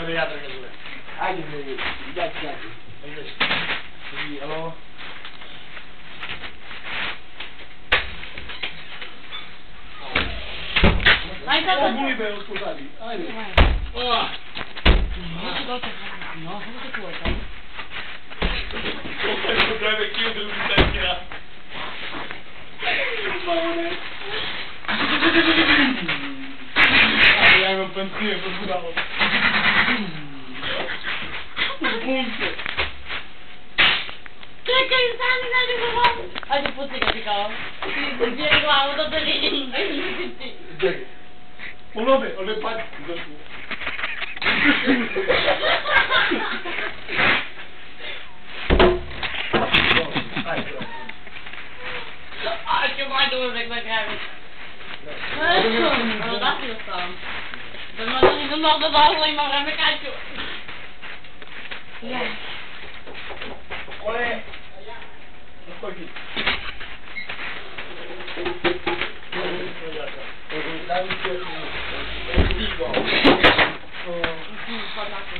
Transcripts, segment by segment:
ja to ne bude. Ajde, dajte. Ideš. Alo. Ajde sad. Ovo buli me uspozadi. Ajde. Neće doći. No, samo se tvoj tamo. Ovo je treba kiju drugi tajkira. Ja imam pancije pod glavom. Bunke. Čekaj, stani, nađu ga glavu. Ajde, pusti ga ti kao. Ti zbije glavu do daljine. Čekaj. Ono je pati. Zašto? A ću moj dužek da kreviš. Ono da si ustavam. Da možda nisam došla došla, ima vreme kad ću. Ole! Koji ti? Da mi se stigo. Pa tako.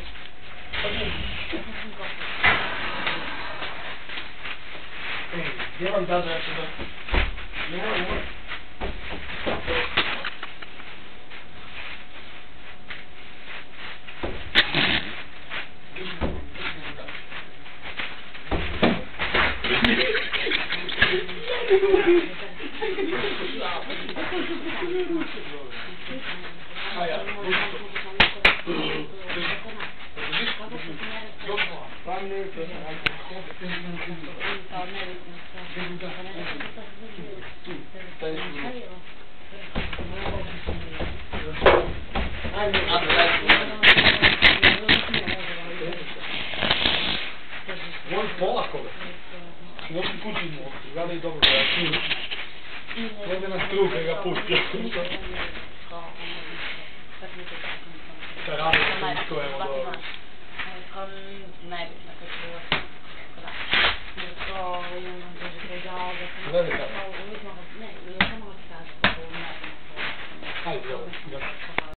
Gdje vam dada ja ću da... Ne moram. Ovo polako ga. Noći pućimo, gledaj je dobro da ja čujem. Ovdje na struke ga pustio. Šta radi s to je ovo? Nebitno kad ću ovo. Jer to imam duže pređava. Gledaj kako.